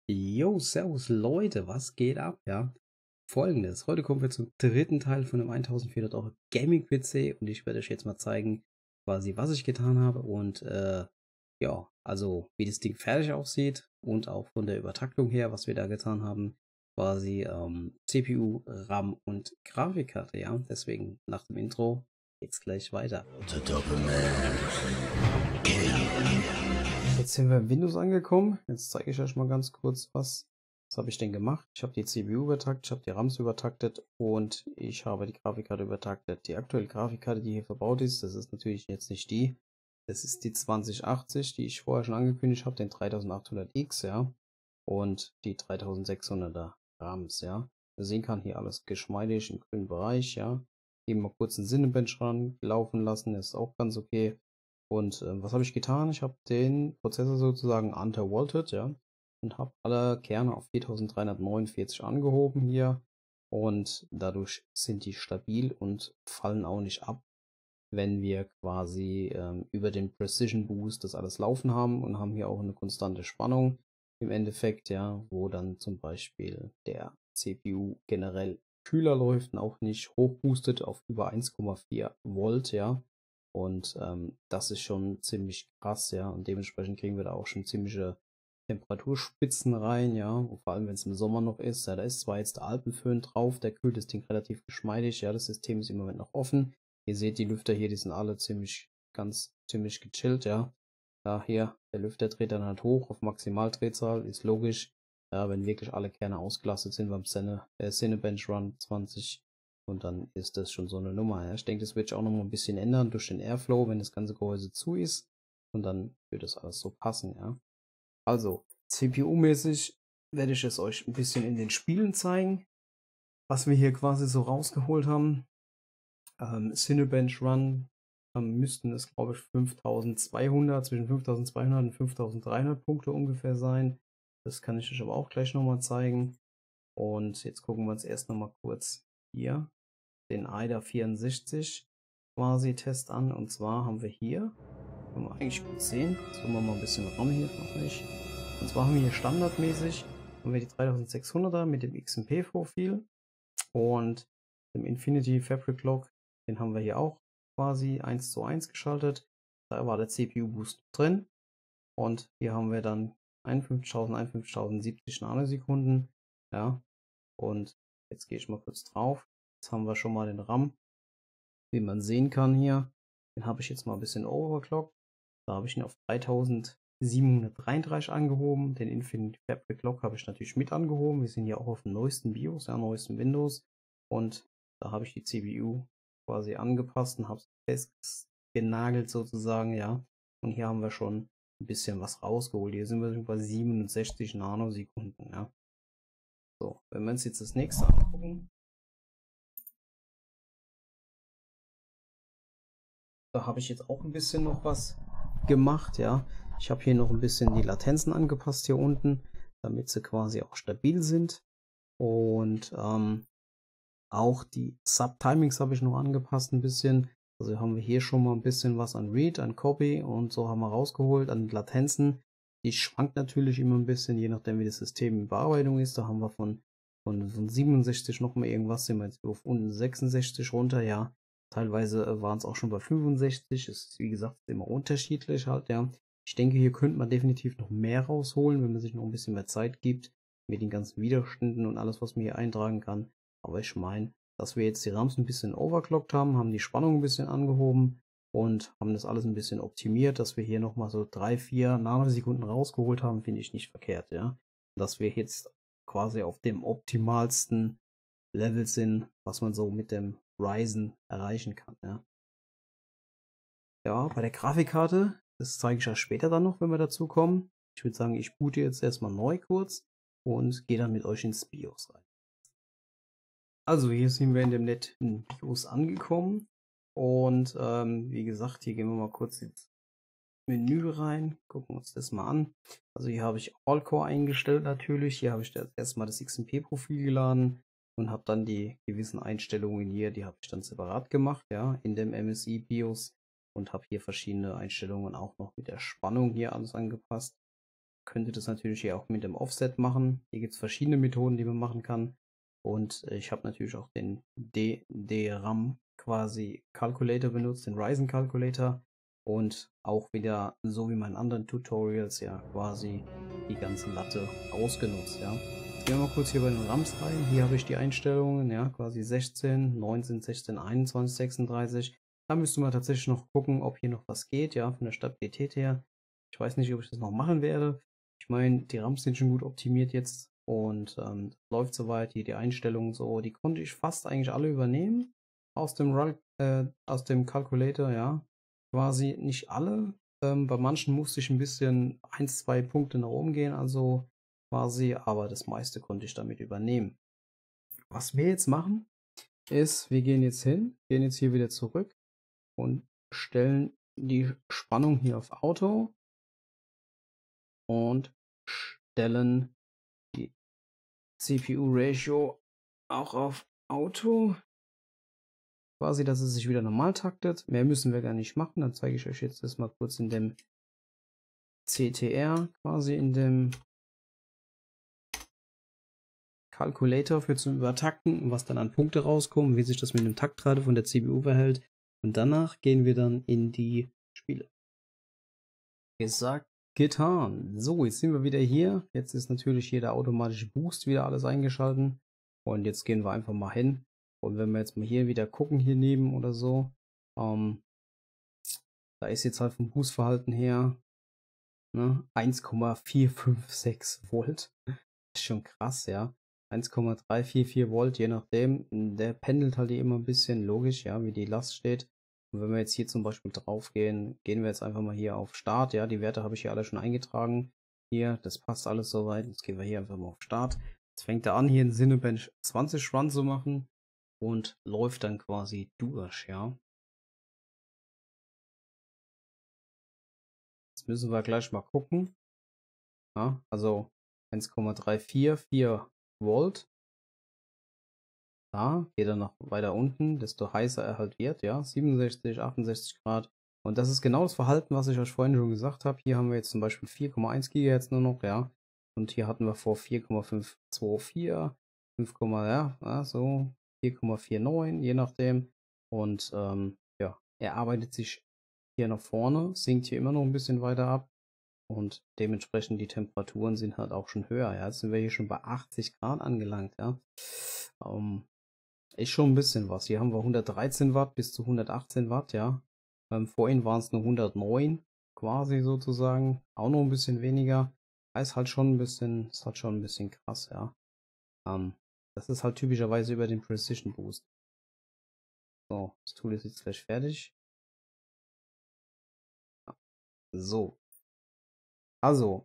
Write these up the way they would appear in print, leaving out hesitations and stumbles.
Jo, servus Leute, was geht ab, ja? Folgendes, heute kommen wir zum dritten Teil von einem 1400 € Gaming-PC und ich werde euch jetzt mal zeigen, quasi was ich getan habe und ja, also wie das Ding fertig aussieht und auch von der Übertaktung her, was wir da getan haben, quasi CPU, RAM und Grafikkarte, ja? Deswegen nach dem Intro geht's gleich weiter. Jetzt sind wir in Windows angekommen. Jetzt zeige ich euch mal ganz kurz, was habe ich denn gemacht. Ich habe die CPU übertaktet, ich habe die RAMs übertaktet und ich habe die Grafikkarte übertaktet. Die aktuelle Grafikkarte, die hier verbaut ist, das ist natürlich jetzt nicht die. Das ist die 2080, die ich vorher schon angekündigt habe, den 3800X, ja. Und die 3600er RAMs, ja. Man sehen kann hier alles geschmeidig im grünen Bereich, ja. Eben mal kurz einen Cinebench ran laufen lassen, ist auch ganz okay. Und was habe ich getan? Ich habe den Prozessor sozusagen untervoltet, ja, und habe alle Kerne auf 4349 angehoben hier. Und dadurch sind die stabil und fallen auch nicht ab, wenn wir quasi über den Precision Boost das alles laufen haben und haben hier auch eine konstante Spannung im Endeffekt, ja, wo dann zum Beispiel der CPU generell kühler läuft und auch nicht hochboostet auf über 1,4 Volt, ja. Und das ist schon ziemlich krass, ja. Und dementsprechend kriegen wir da auch schon ziemliche Temperaturspitzen rein, ja. Und vor allem, wenn es im Sommer noch ist. Ja, da ist zwar jetzt der Alpenföhn drauf, der kühlt das Ding relativ geschmeidig, ja. Das System ist im Moment noch offen. Ihr seht, die Lüfter hier, die sind alle ziemlich gechillt, ja. Da hier, der Lüfter dreht dann halt hoch auf Maximaldrehzahl, ist logisch. Ja, wenn wirklich alle Kerne ausgelastet sind beim Cinebench Run 20. Und dann ist das schon so eine Nummer. Ja. Ich denke, das wird sich auch noch mal ein bisschen ändern durch den Airflow, wenn das ganze Gehäuse zu ist. Und dann wird das alles so passen, ja. Also, CPU-mäßig werde ich es euch ein bisschen in den Spielen zeigen, was wir hier quasi so rausgeholt haben. Cinebench Run müssten es, glaube ich, 5200, zwischen 5200 und 5300 Punkte ungefähr sein. Das kann ich euch aber auch gleich nochmal zeigen. Und jetzt gucken wir uns erst nochmal kurz hier den AIDA 64 quasi Test an. Und zwar haben wir hier, können wir eigentlich gut sehen, zoomen wir mal ein bisschen RAM hier noch nicht. Und zwar haben wir hier standardmäßig haben wir die 3600er mit dem XMP-Profil und dem Infinity Fabric Lock, den haben wir hier auch quasi 1:1 geschaltet. Da war der CPU-Boost drin. Und hier haben wir dann 51.070 Nanosekunden. Ja, und jetzt gehe ich mal kurz drauf. Jetzt haben wir schon mal den RAM, wie man sehen kann hier. Den habe ich jetzt mal ein bisschen overclockt. Da habe ich ihn auf 3733 angehoben. Den Infinity Fabric Lock habe ich natürlich mit angehoben. Wir sind hier auch auf dem neuesten BIOS, ja, neuesten Windows. Und da habe ich die CPU quasi angepasst und habe es festgenagelt sozusagen, ja. Und hier haben wir schon ein bisschen was rausgeholt. Hier sind wir bei 67 Nanosekunden, ja. So, wenn wir uns jetzt das nächste angucken, da habe ich jetzt auch ein bisschen noch was gemacht, ja. Ich habe hier noch ein bisschen die Latenzen angepasst hier unten, damit sie quasi auch stabil sind. Und auch die Subtimings habe ich noch angepasst ein bisschen. Also haben wir hier schon mal ein bisschen was an Read, an Copy und so haben wir rausgeholt an Latenzen. Die schwankt natürlich immer ein bisschen, je nachdem wie das System in Bearbeitung ist. Da haben wir von 67 noch mal irgendwas, sind wir jetzt auf unten 66 runter, ja. Teilweise waren es auch schon bei 65. Ist wie gesagt immer unterschiedlich halt, ja. Ich denke, hier könnte man definitiv noch mehr rausholen, wenn man sich noch ein bisschen mehr Zeit gibt mit den ganzen Widerständen und alles, was man hier eintragen kann. Aber ich meine, dass wir jetzt die RAMs ein bisschen overclockt haben, haben die Spannung ein bisschen angehoben und haben das alles ein bisschen optimiert, dass wir hier nochmal so 3-4 Nanosekunden rausgeholt haben, finde ich nicht verkehrt, ja. Dass wir jetzt quasi auf dem optimalsten Level sind, was man so mit dem Ryzen erreichen kann, ja. Ja, bei der Grafikkarte, das zeige ich euch später dann noch, wenn wir dazu kommen. Ich würde sagen, ich boote jetzt erstmal neu kurz und gehe dann mit euch ins BIOS rein. Also hier sind wir in dem netten BIOS angekommen und wie gesagt, hier gehen wir mal kurz ins Menü rein, gucken uns das mal an. Also hier habe ich All-Core eingestellt natürlich, hier habe ich erstmal das XMP-Profil geladen und habe dann die gewissen Einstellungen hier, die habe ich dann separat gemacht, ja, in dem MSI BIOS und habe hier verschiedene Einstellungen auch noch mit der Spannung hier alles angepasst. könnte das natürlich hier auch mit dem Offset machen. Hier gibt es verschiedene Methoden, die man machen kann. Und ich habe natürlich auch den DRAM quasi Calculator benutzt, den Ryzen Calculator. Und auch wieder, so wie meinen anderen Tutorials, ja, quasi die ganze Latte ausgenutzt, ja. Jetzt gehen wir mal kurz hier bei den RAMs rein. Hier habe ich die Einstellungen, ja, quasi 16, 19, 16, 21, 36. Da müsste man tatsächlich noch gucken, ob hier noch was geht, ja, von der Stabilität her. Ich weiß nicht, ob ich das noch machen werde. Ich meine, die RAMs sind schon gut optimiert jetzt und läuft soweit. Hier die Einstellungen so, die konnte ich fast eigentlich alle übernehmen aus dem Calculator, ja. Quasi nicht alle. Bei manchen musste ich ein bisschen 1, 2 Punkte nach oben gehen, also quasi, aber das meiste konnte ich damit übernehmen. Was wir jetzt machen, ist, wir gehen jetzt hin, gehen jetzt hier wieder zurück und stellen die Spannung hier auf Auto und stellen die CPU-Ratio auch auf Auto. Quasi, dass es sich wieder normal taktet. Mehr müssen wir gar nicht machen. Dann zeige ich euch jetzt das mal kurz in dem CTR, quasi in dem Calculator für zum Übertakten, was dann an Punkte rauskommen, wie sich das mit dem Taktrate von der CPU verhält. Und danach gehen wir dann in die Spiele. Gesagt, getan. So, jetzt sind wir wieder hier. Jetzt ist natürlich hier der automatische Boost wieder alles eingeschalten. Und jetzt gehen wir einfach mal hin. Und wenn wir jetzt mal hier wieder gucken, hier neben oder so, da ist jetzt halt vom Boostverhalten her, ne, 1,456 Volt. Ist schon krass, ja. 1,344 Volt, je nachdem. Der pendelt halt immer ein bisschen, logisch, ja, wie die Last steht. Und wenn wir jetzt hier zum Beispiel drauf gehen, gehen wir jetzt einfach mal hier auf Start. Ja, die Werte habe ich hier alle schon eingetragen. Hier, das passt alles soweit. Jetzt gehen wir hier einfach mal auf Start. Jetzt fängt er an, hier einen Cinebench 20 Run zu machen und läuft dann quasi durch, ja. Jetzt müssen wir gleich mal gucken. Ja, also 1,344 Volt. Da geht er noch weiter unten, desto heißer er halt wird, ja, 67, 68 Grad. Und das ist genau das Verhalten, was ich euch vorhin schon gesagt habe. Hier haben wir jetzt zum Beispiel 4,1 GHz nur noch, ja. Und hier hatten wir vor 4,524, 5, ja, so 4,49, je nachdem. Und ja, er arbeitet sich hier nach vorne, sinkt hier immer noch ein bisschen weiter ab. Und dementsprechend die Temperaturen sind halt auch schon höher. Ja, jetzt sind wir hier schon bei 80 Grad angelangt, ja. Ist schon ein bisschen was. Hier haben wir 113 Watt bis zu 118 Watt, ja. Vorhin waren es nur 109 quasi sozusagen. Auch noch ein bisschen weniger. Ist halt schon ein bisschen krass, ja. Das ist halt typischerweise über den Precision Boost. So, das Tool ist jetzt gleich fertig. So. Also,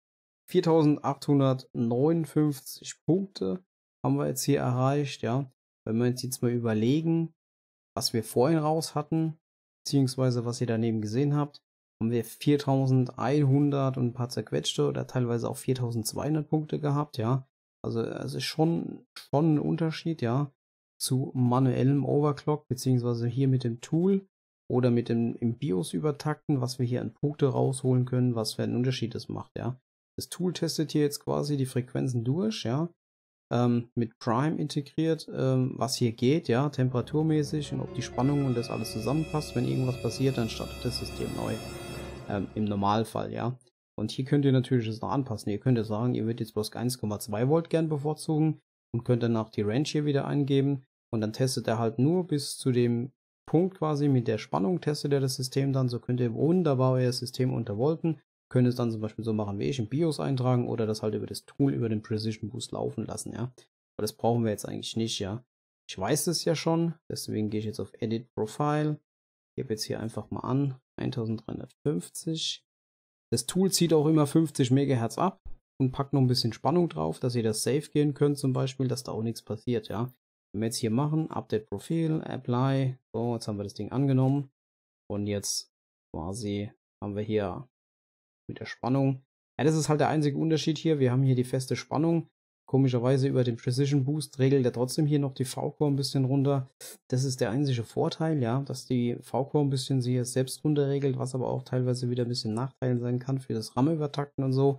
4859 Punkte haben wir jetzt hier erreicht, ja. Wenn wir uns jetzt mal überlegen, was wir vorhin raus hatten, beziehungsweise was ihr daneben gesehen habt, haben wir 4100 und ein paar zerquetschte oder teilweise auch 4200 Punkte gehabt, ja. Also es ist schon ein Unterschied, ja, zu manuellem Overclock, beziehungsweise hier mit dem Tool oder mit dem im BIOS übertakten, was wir hier an Punkte rausholen können, was für einen Unterschied das macht, ja. Das Tool testet hier jetzt quasi die Frequenzen durch, ja, mit Prime integriert, was hier geht, ja, temperaturmäßig und ob die Spannung und das alles zusammenpasst. Wenn irgendwas passiert, dann startet das System neu. Im Normalfall, ja. Und hier könnt ihr natürlich das noch anpassen. Ihr könnt ja sagen, ihr würdet jetzt bloß 1,2 Volt gern bevorzugen und könnt danach die Range hier wieder eingeben und dann testet er halt nur bis zu dem Punkt quasi mit der Spannung, testet er das System dann. So könnt ihr wunderbar euer System unter Volten. Könnt es dann zum Beispiel so machen wie ich, im BIOS eintragen oder das halt über das Tool, über den Precision Boost laufen lassen, ja. Aber das brauchen wir jetzt eigentlich nicht, ja. Ich weiß es ja schon, deswegen gehe ich jetzt auf Edit Profile, gebe jetzt hier einfach mal an, 1350. Das Tool zieht auch immer 50 MHz ab und packt noch ein bisschen Spannung drauf, dass ihr das safe gehen könnt zum Beispiel, dass da auch nichts passiert, ja. Wenn wir jetzt hier machen, Update Profil, Apply, so, jetzt haben wir das Ding angenommen und jetzt quasi haben wir hier mit der Spannung. Ja, das ist halt der einzige Unterschied hier. Wir haben hier die feste Spannung. Komischerweise über den Precision Boost regelt er trotzdem hier noch die V-Core ein bisschen runter. Das ist der einzige Vorteil, ja, dass die V-Core ein bisschen sie selbst runter regelt, was aber auch teilweise wieder ein bisschen Nachteil sein kann für das RAM-Übertakten und so.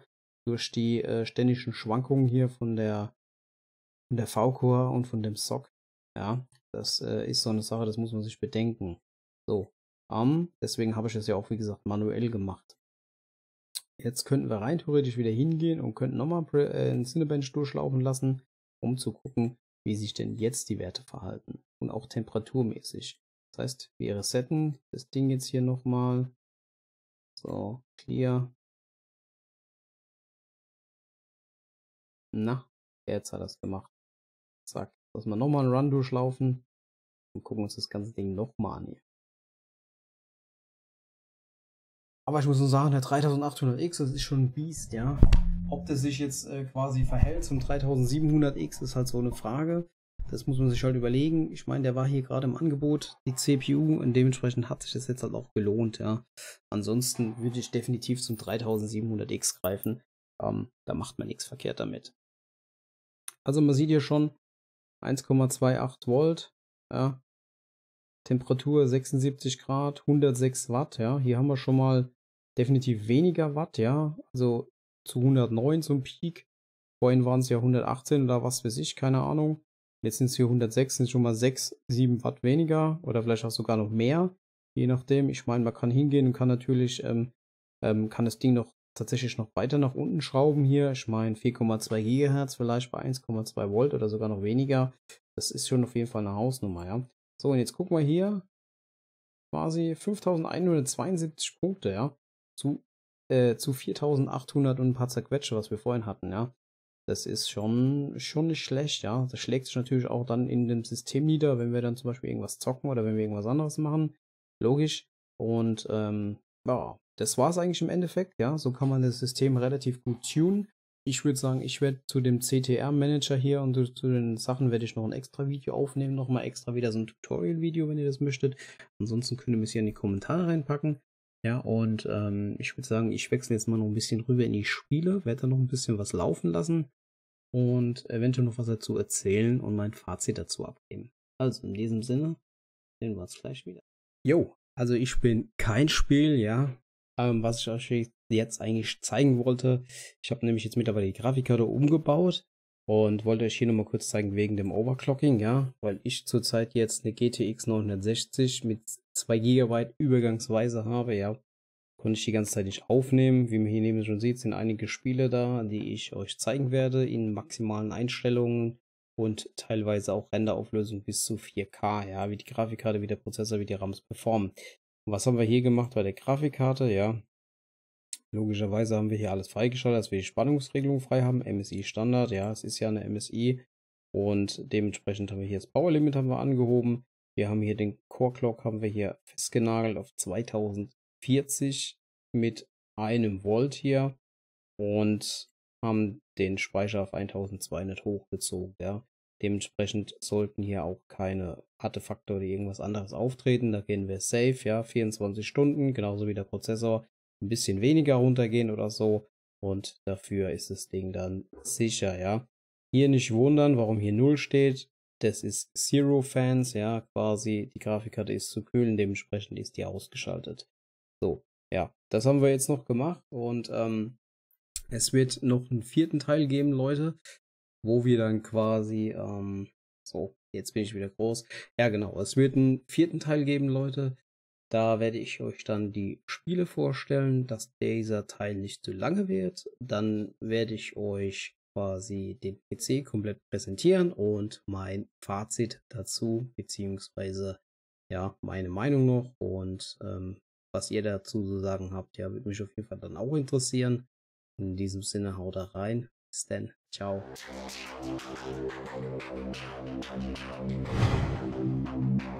durch die ständigen Schwankungen hier von der V-Core und von dem SOC. Ja, das ist so eine Sache, das muss man sich bedenken. So, deswegen habe ich das ja auch, wie gesagt, manuell gemacht. Jetzt könnten wir rein theoretisch wieder hingehen und könnten nochmal ein Cinebench durchlaufen lassen, um zu gucken, wie sich denn jetzt die Werte verhalten. Und auch temperaturmäßig. Das heißt, wir resetten das Ding jetzt hier nochmal. So, clear. Na, jetzt hat er es gemacht. Zack. Lassen wir nochmal einen Run durchlaufen und gucken uns das ganze Ding nochmal an hier. Aber ich muss nur sagen, der 3800X, das ist schon ein Biest, ja. Ob das sich jetzt quasi verhält zum 3700X, ist halt so eine Frage. Das muss man sich halt überlegen. Ich meine, der war hier gerade im Angebot, die CPU, und dementsprechend hat sich das jetzt halt auch gelohnt, ja. Ansonsten würde ich definitiv zum 3700X greifen. Da macht man nichts verkehrt damit. Also man sieht hier schon 1,28 Volt, ja. Temperatur 76 Grad, 106 Watt, ja. Hier haben wir schon mal definitiv weniger Watt, ja. Also zu 109 zum Peak. Vorhin waren es ja 118 oder was weiß ich, keine Ahnung. Jetzt sind es hier 106, sind schon mal 6, 7 Watt weniger oder vielleicht auch sogar noch mehr. Je nachdem. Ich meine, man kann hingehen und kann natürlich, kann das Ding noch tatsächlich noch weiter nach unten schrauben hier. Ich meine 4,2 GHz vielleicht bei 1,2 Volt oder sogar noch weniger. Das ist schon auf jeden Fall eine Hausnummer, ja. So, und jetzt gucken wir hier. Quasi 5172 Punkte, ja. Zu 4800 und ein paar zerquetsche, was wir vorhin hatten, ja. Das ist schon nicht schlecht, ja. Das schlägt sich natürlich auch dann in dem System nieder, wenn wir dann zum Beispiel irgendwas zocken oder wenn wir irgendwas anderes machen. Logisch. Und ja, das war es eigentlich im Endeffekt, ja. So kann man das System relativ gut tunen. Ich würde sagen, ich werde zu dem CTR-Manager hier und zu den Sachen werde ich noch ein extra Video aufnehmen. Nochmal extra wieder so ein Tutorial-Video, wenn ihr das möchtet. Ansonsten könnt ihr es hier in die Kommentare reinpacken. Ja, und ich würde sagen, ich wechsle jetzt mal noch ein bisschen rüber in die Spiele, werde da noch ein bisschen was laufen lassen und eventuell noch was dazu erzählen und mein Fazit dazu abgeben. Also in diesem Sinne, sehen wir uns gleich wieder. Jo, also ich bin kein Spiel, ja, was ich euch jetzt eigentlich zeigen wollte. Ich habe nämlich jetzt mittlerweile die Grafikkarte umgebaut und wollte euch hier nochmal kurz zeigen wegen dem Overclocking, ja, weil ich zurzeit jetzt eine GTX 960 mit 2 GB übergangsweise habe, ja. Konnte ich die ganze Zeit nicht aufnehmen. Wie man hier neben schon sieht, sind einige Spiele da, die ich euch zeigen werde in maximalen Einstellungen und teilweise auch Renderauflösung bis zu 4K, ja, wie die Grafikkarte, wie der Prozessor, wie die RAMs performen. Und was haben wir hier gemacht bei der Grafikkarte? Ja, logischerweise haben wir hier alles freigeschaltet, dass wir die Spannungsregelung frei haben. MSI Standard, ja, es ist ja eine MSI. Und dementsprechend haben wir hier das Power Limit haben wir angehoben. Wir haben hier den Core Clock haben wir hier festgenagelt auf 2040 mit 1 Volt hier. Und haben den Speicher auf 1200 hochgezogen, ja. Dementsprechend sollten hier auch keine Artefakte oder irgendwas anderes auftreten. Da gehen wir safe, ja, 24 Stunden, genauso wie der Prozessor. Ein bisschen weniger runtergehen oder so. Und dafür ist das Ding dann sicher, ja. Hier nicht wundern, warum hier 0 steht. Das ist Zero Fans, ja, quasi. Die Grafikkarte ist zu kühlen, dementsprechend ist die ausgeschaltet. So, ja, das haben wir jetzt noch gemacht und es wird noch einen 4. Teil geben, Leute, wo wir dann quasi, so, jetzt bin ich wieder groß. Ja, genau, es wird einen 4. Teil geben, Leute. Da werde ich euch dann die Spiele vorstellen, dass dieser Teil nicht zu lange wird. Dann werde ich euch quasi den PC komplett präsentieren und mein Fazit dazu, beziehungsweise ja, meine Meinung noch und was ihr dazu zu sagen habt, ja, würde mich auf jeden Fall dann auch interessieren. In diesem Sinne, haut da rein. Bis dann. Ciao.